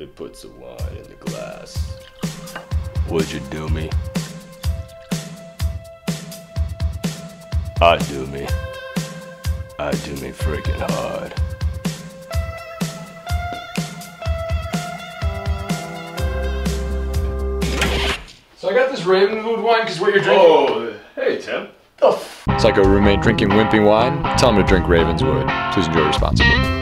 It puts the wine in the glass. Would you do me? I do me. I do me freaking hard. So I got this Ravenwood wine because what you're drinking. Oh, hey Tim. It's like a roommate drinking wimpy wine. Tell him to drink Ravenswood. Please enjoy responsibly.